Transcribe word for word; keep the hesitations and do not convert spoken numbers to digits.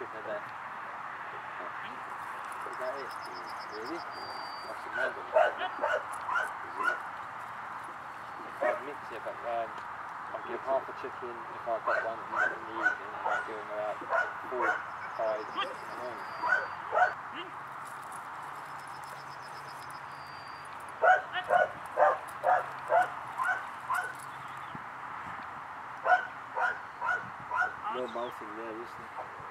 chicken a day. Is that it? Really? That's amazing. I'd mix it, but um, I'd give half a chicken if I've got one in the evening, and I'd give them about four, five in the morning. No mouthing there, isn't it?